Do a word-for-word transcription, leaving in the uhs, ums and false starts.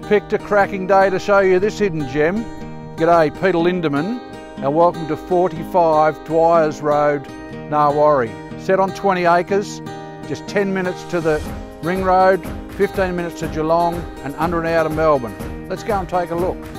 picked a cracking day to show you this hidden gem. G'day, Peter Lindemann, and welcome to forty-five Dwyers Road, Gnarwarre. Set on twenty acres, just ten minutes to the ring road, fifteen minutes to Geelong, and under an hour to Melbourne. Let's go and take a look.